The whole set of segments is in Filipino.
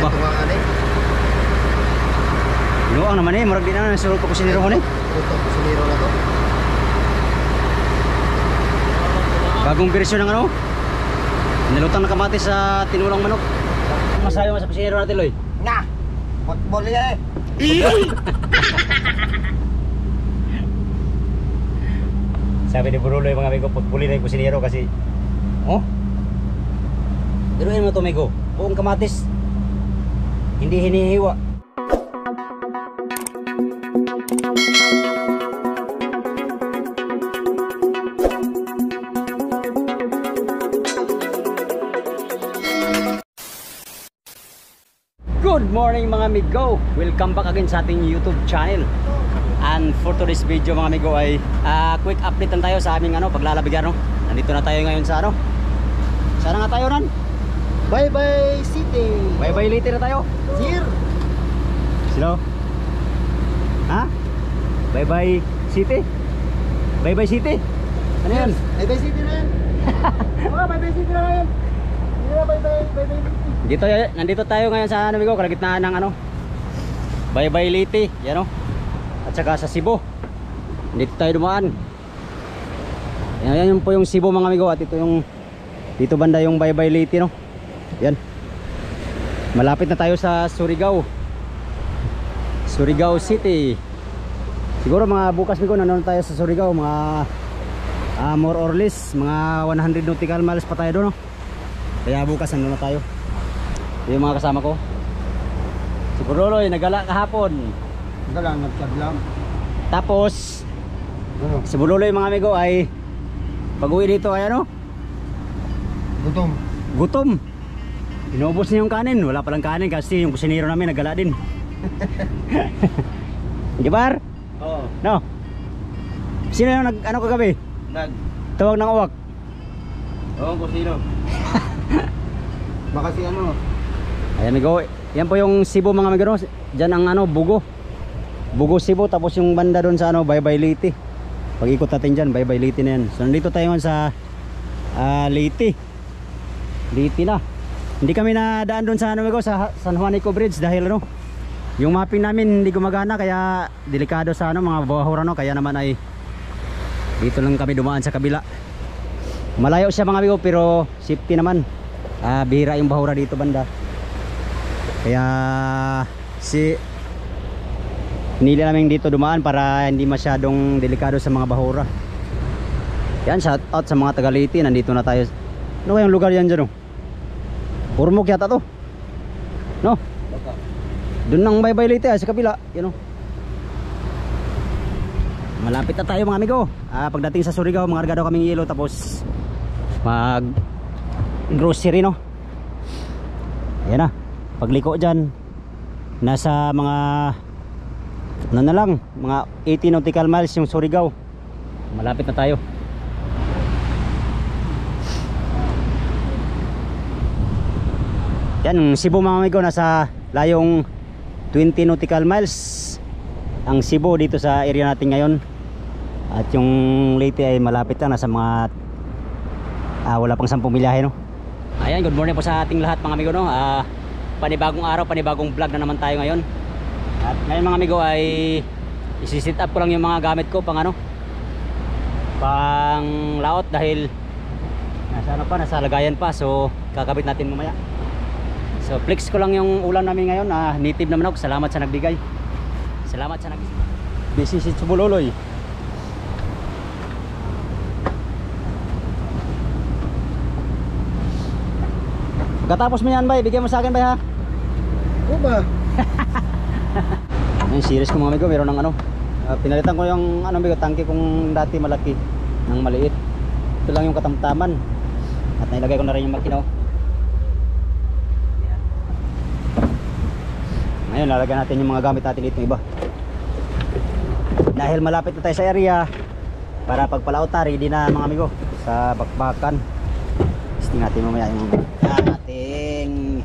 ito nga ani. Inuang naman eh, murag di na nasulot ko kusinero mo ni. Ito kusinero na to. Bagong version ng ano? Nilutang na kamatis sa tinulang manok. Masayo mo sa kusinero natin, Loy. Nga. Football ya eh. Sabi ni Buruloy mga amigo, putpuli na yung kusinero kasi oh, biruin mo ito amigo, buong kamatis hindi hinihiwa. Good morning mga amigo, welcome back again sa ating YouTube channel. And for today's video mga amigo ay quick update lang tayo sa aming paglalabigyan. Nandito na tayo ngayon sa Sana nga tayo nan? Bye bye city. Bye bye later na tayo. Sir. Sino? Ha? Bye bye city? Bye bye city? Ano yan? Bye bye city na yan. Oh, bye bye city na yan. Yeah, bye bye city. Nandito tayo ngayon sa amigo, kalagitnaan ng Bye bye Liti, yan at saka sa Cebu. Dito tayo dumaan. Yan po yung Cebu mga amigo. At ito yung dito banda yung Bye Bye Liti Yan. Malapit na tayo sa Surigao. Surigao City. Siguro mga bukas amigo nanonood tayo sa Surigao. Mga more or less mga 100 nautical miles pa tayo doon Kaya bukas nanonood na tayo. Ito yung mga kasama ko. Si Buruloy nagala kahapon. Ito lang, nag-vlog lang. Tapos si Buruloy mga amigo ay pag-uwi dito ay Gutom. gutom. Inubos niya yung kanin. Wala palang kanin kasi yung kusinero namin nagala din. Di ba? Oo. No? Sino yung kagabi? Tawag ng uwak. Oo, kusino. Baka si Ayan amigo, yan po yung Cebu mga amigo. Diyan ang Bugo. Bugo Cebu, tapos yung banda doon sa Bye Bye Liti. Pag ikot natin dyan, Bye Bye Liti na yan. So nandito tayo sa Liti. Liti na. Hindi kami nadaan doon sa sa San Juanico Bridge dahil yung mapping namin hindi gumagana, kaya delikado sa mga bahura kaya naman ay dito lang kami dumaan sa kabila. Malayo siya mga amigo pero safety naman. Bihira yung bahura dito banda. Kaya hinili namin dito dumaan para hindi masyadong delikado sa mga bahura. Yan, shout out sa mga taga Liti. Nandito na tayo. Ano kayong lugar yan dyan Urmok yata to doon ng Bye Bye Liti sa kabila yan Malapit na tayo mga amigo. Pagdating sa Surigao mangarga daw kaming yelo tapos mag grocery Ayan na, pagliko dyan nasa mga na lang, mga 80 nautical miles yung Surigao. Malapit na tayo. Yan, Cebu mga amigo, nasa layong 20 nautical miles ang Cebu dito sa area natin ngayon. At yung Leyte ay malapit na, nasa mga wala pang 10 milyahe Ayan, good morning po sa ating lahat mga amigo panibagong araw, panibagong vlog na naman tayo ngayon. At ngayon mga amigo ay isi-set up ko lang yung mga gamit ko pang pang laot dahil nasa lagayan pa, so kakabit natin mamaya. So flex ko lang yung ulam namin ngayon. Native naman ako, salamat sa nagbigay. Salamat sa busy si Buruloy. Pagkatapos mo yan bay, bigyan mo sa akin bay ha. Oo ba? Yung series ko mga amigo, meron ng pinalitan ko yung amigo, tangke kong dati malaki ng maliit. Ito lang yung katamtaman. At nailagay ko na rin yung makina Ngayon lalagyan natin yung mga gamit natin dito iba. Dahil malapit na tayo sa area para pagpalaota ready na mga amigo sa bakbakan. Testing natin mamaya yung ating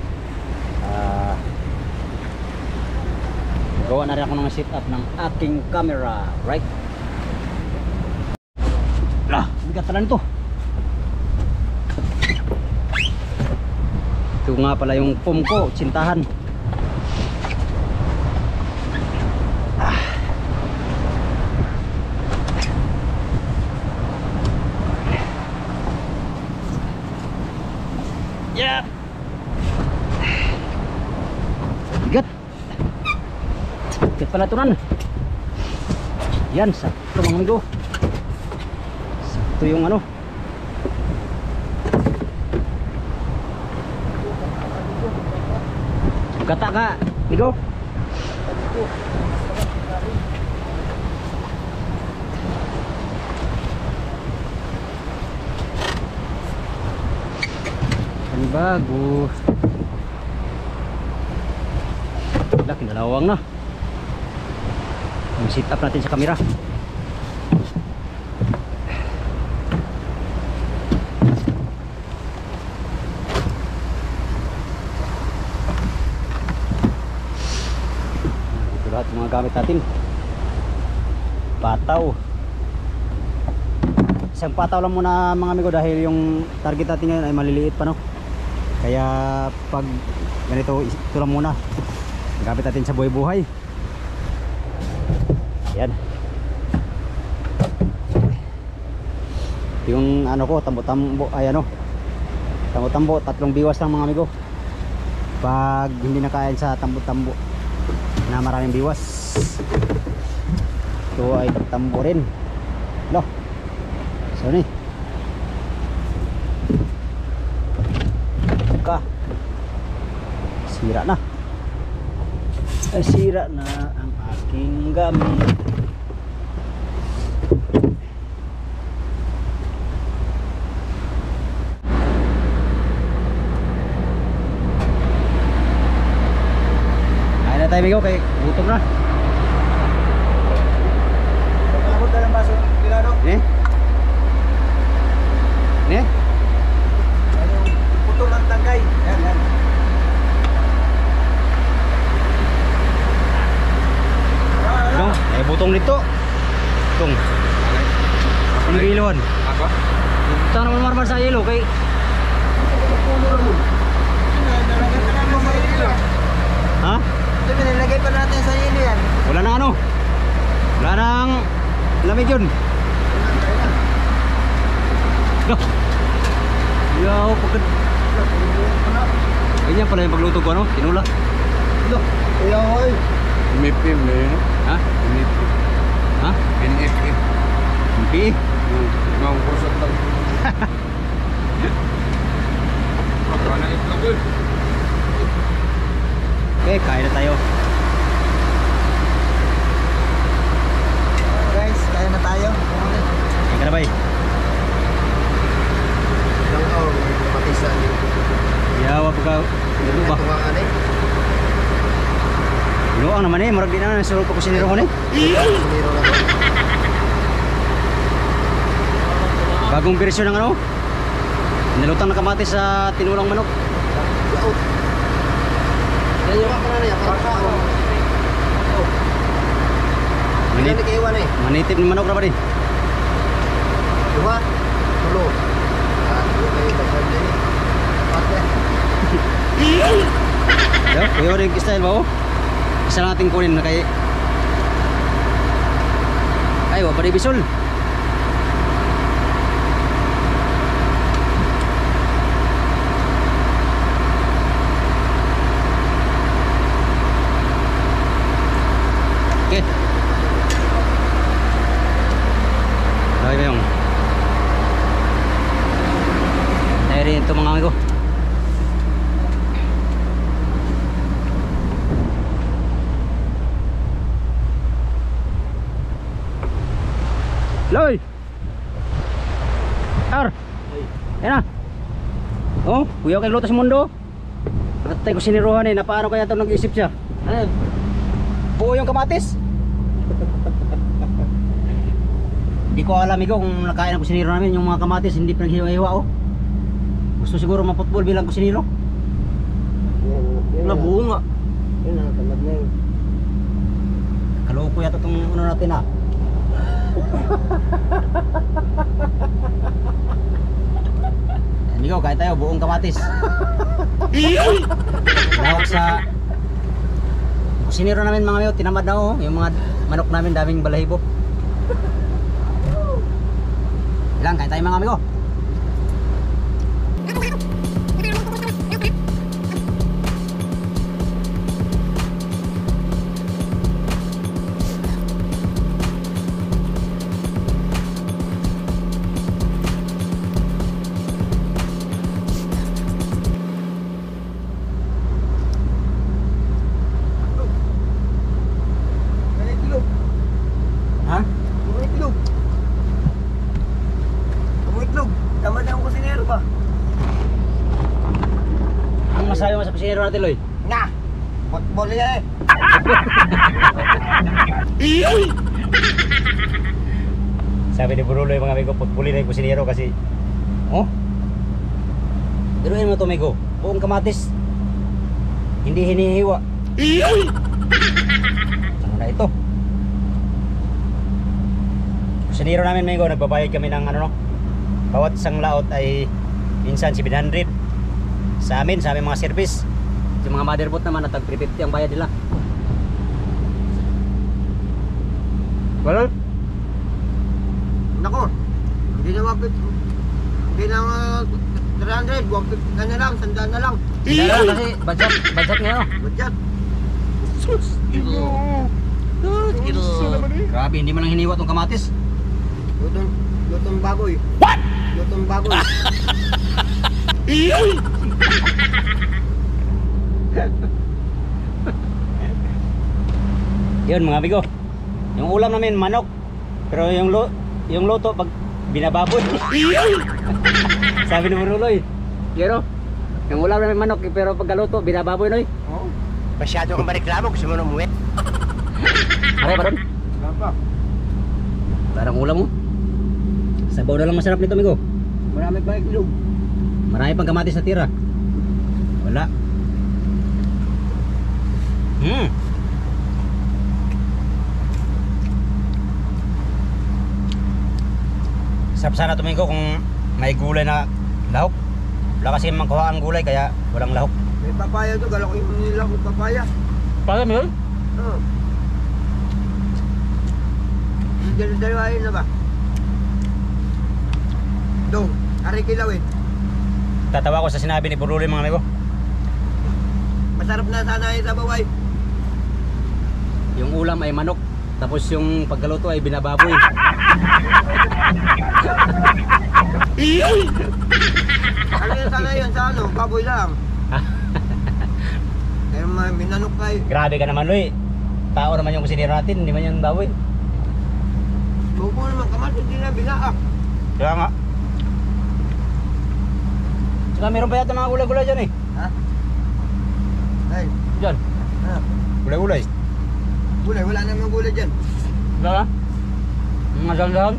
gawa na rin ako ng setup ng aking camera, right? Bigat na lang ito. Ito nga pala yung pom ko, tsintahan. Yeah. Bigat. Bigat pala tunan. Yan, sakto mga amigo. Sakto yung ano. Gata ka, amigo. Bagus. Wala, kinalawang na. Sit up natin sa kamera. Ito lahat yung mga gamit natin. Pataw. Isang pataw lang muna mga amigo dahil yung target natin ngayon ay maliliit pa, no? Kaya pag ganito, ito lang muna gamit natin sa buhay-buhay. Yan. Yung ano ko, tambo-tambo, ay ano, tambo-tambo, 3 biwas lang mga amigo. Pag hindi na kaya sa tambo-tambo na maraming biwas, ito ay tambo rin. No? So ni sira na. Ay, sira na ang aking gamit. Kaya na tayo amigo, kay gutom na. Pagkamot na ng baso, Pilano. Ne? Putol ang tangkay. Yan, yan. No, ay butong nito. Tung. Ang ilon. Ako? Saan naman marmar sa yelo kay ha? Ito, nilagay pa natin sa hilo yan. Wala nang ano? Wala nang lamig yun. Loh. Yaw, pagkat ganyan pala yung pagluto ko, ano? Tinula. Loh, ayaw ay. MIPIM na yun, no? Ha? MIPIM. Ha? NFM. Hindi. Mga kursat lang. Baka na itlog yun. Okay, kain na tayo. Guys, kaya na tayo. Kain ka na ba eh? Ilang hour, matisan. Yawa pagka ano ba? Tumakan eh. Inuang naman eh, marag din na nasulog ko siniro ko eh. Siniro na to. Bagong version ng ano? Nilutang na kamatis sa tinulang manok. Laot. Kaya ka na niya, parang Manit, Manit. Kaya eh. manitip ng manok na ba din? Dua, tulo. Tulo kayo kasal din eh. Pate. Yo, kuya rin style ba oh? Isa lang natin kunin na kay ay, wapa di bisol. Okay. Lagi ba yung tayo rin ito mga amigo. Loy! Ar! Yan na! Oh, kuya kay luto sa mundo. Natay ko siniruhan eh, napaano kaya ito nag-isip siya? Ano? Buo yung kamatis? Hindi ko alam ikaw kung nakain ang kusiniro namin. Yung mga kamatis hindi pinaghiwa-hiwa oh. Gusto siguro maputbol bilang kusiniro. Nabuo nga. Yun na, tamad na yun. Kaloko yata itong ano natin ah. Amigo, Ikaw, kahit tayo, buong kamatis. Lawak sa kusinero namin mga amigo, tinamad na oh. Yung mga manok namin, daming balahibo. Ilang, kahit tayo mga amigo. Ha? Itlog. Itlog. Tama na ang kusinero ba? Ang masabi mo sa kusinero natin, Loy? Nga! Football yan eh. Sabi ni Buruloy mga amigo, putpuli na yung kusinero kasi oh, diruin mo ito amigo, buong kamatis hindi hinihiwa. Ano na ito? Kusinero namin amigo, nagbabayad kami ng ano no, bawat isang laot ay minsan 700 sa amin mga service. Yung mga motherboard naman na tag 350 ang bayad nila. Wala? Nako, hindi na mapit. Hindi na 300, 150 na lang, 100 na lang. Hindi lang kasi budget ngayon. Budget. Grabe, hindi mo lang hiniwa tong kamatis. Lutong baboy. What? Lutong baboy. Yun mga amigo, yung ulam namin manok, pero yung luto pag binababoy. Sabi ni Maruloy, pero yung ulam namin manok, pero pagkaluto binababoy noy. Oh. Masyado kang mareklamo, gusto mo na umuwi. Aray pa ron, Wala pa. parang ulam mo. Sabaw na lang masarap nito amigo. Marami pa itlog. Marami pang kamatis na tira. Wala. Sarap sana tumingo kung may gulay na lahok. Wala kasi magkuha ang gulay kaya walang lahok. May papaya to, gala ko yung nila kung papaya. Paano mo yun? Oo. Dalawain na ba? Dong, ari kilawin. Tatawa ko sa sinabi ni Buruloy mga amigo. Masarap na sana yung sabaway. Yung ulam ay manok, tapos yung pagkaluto ay binababoy. Ano yun sana yun sa ano? Baboy lang. Pero minanok kayo. Grabe ka naman Loy. Tao naman yung kusinero natin, hindi man yung baboy. Buko naman kamas, hindi na binaak. Kaya nga. Saka meron pa yata mga gulay-gulay dyan eh. Ha? Ay, Dyan, ha? gulay-gulay. Gulay, wala namang gulay dyan. Wala ka? Mga dahan-dahan.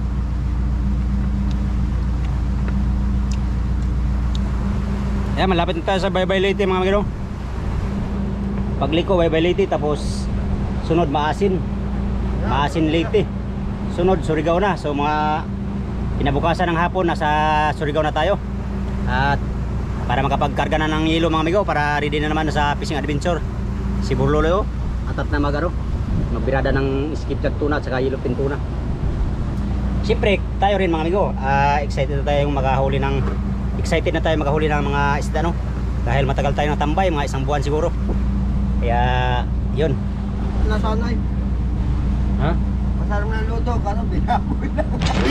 Ayan, malapit na tayo sa Baybay Leyte mga magino. Pagliko, Baybay Leyte, tapos sunod Maasin. Maasin Leyte. Sunod Surigao na. So mga kinabukasan ng hapon nasa Surigao na tayo. At para makapagkarga na ng yelo mga amigo, para ready na naman sa fishing adventure. Si Burlolo atat na magaro. Magbirada ng skip jag tuna at saka yellow pin tuna. Siyempre tayo rin mga amigo, excited na tayo makahuli ng mga isda no. Dahil matagal tayo natambay, mga 1 buwan siguro. Kaya yun. Nasanay. Ha? Masarap na luto, kaso binaboy lang.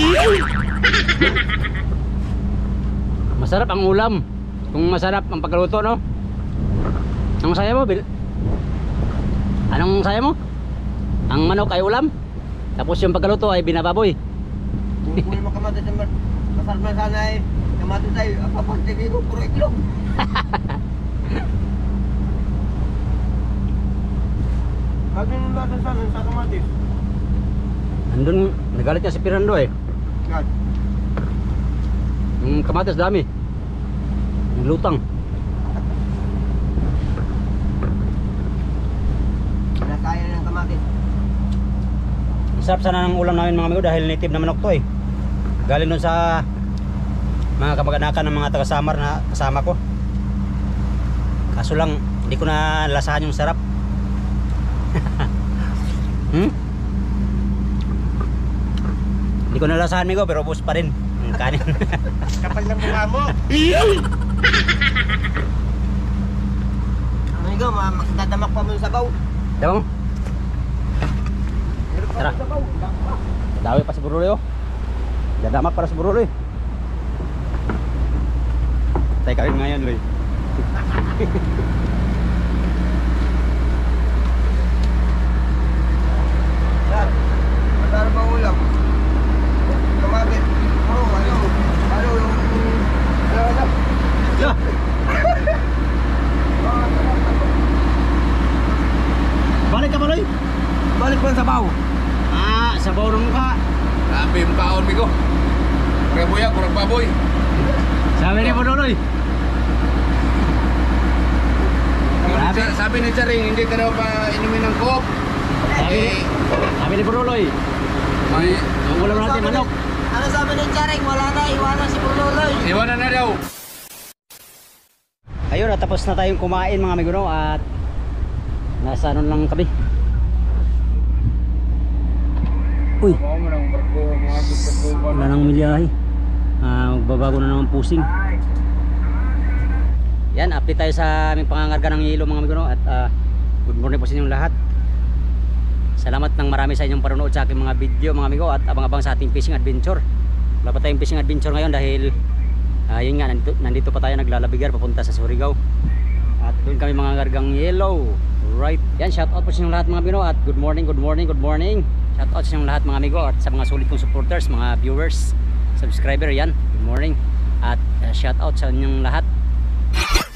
Masarap ang ulam. Kung masarap ang pagkaluto no. Anong saya mo? Anong saya mo? Ang manok ay ulam. Tapos yung pagkaluto ay binababoy. Bukunin mo kamatis naman. Masarap na sana eh. Kamatis tayo, papantigin ko, puro iklog. Ano yung lasa sana sa kamatis? Andun, nagalit niya si Pirando eh. Yan. Yung kamatis dami. Yung lutang. Nasaya ng kamatis. Sarap sana ng ulam namin mga amigo dahil native na manok to eh. Galing dun sa mga kamag-anakan ng mga taga-Samar na kasama ko. Kaso lang hindi ko na lasahan yung sarap. Hindi ko na lasahan, Migo, pero ubos pa rin ang kanin. Kapal ng mukha mo. Amigo, makikadamak pa mo yung sabaw. Diba mo? Tara. Dawi pa si Buruloy, oh. Dadamak para sa Buruloy. Tayo kawin ngayon, Loy. Yan. Masarap ang ulam. Kamagit. Ano yung... Yeah. Balik ka ba, Loy? Balik pa ang sabaw. Ah, sabaw ng mukha. Grabe yung kaon, Migo. Kurang buya, kurang baboy. Sabi ni Buruloy. Grabe. Sabi ni Charing, hindi ka daw pa inumin ng coke. Sabi ni Buruloy. May Ang ulam natin, manok. Ano sabi ni Charing? Wala na, iwanan si Buloy. iwanan na daw. Ayun, natapos na tayong kumain mga amigo, no? At nasa ano lang kami. Uy, Mga mo ng barko, mga barko. wala nang milyahe. Magbabago na naman pusing. Yan, update tayo sa aming pangangarga ng yelo mga amigo, no? At good morning po sa inyong lahat. Salamat ng marami sa inyong panonood sa aking mga video mga amigo. At abang-abang sa ating fishing adventure. Wala pa tayong fishing adventure ngayon dahil yun nga, nandito pa tayo naglalabigar papunta sa Surigao. At doon kami mga gargang yellow. Right. Yan, shout out po sa inyong lahat mga amigo. At good morning, good morning, good morning. Shout out sa inyong lahat mga amigo. At sa mga sulit kong supporters, mga viewers, subscriber, yan, good morning. At shout out sa inyong lahat.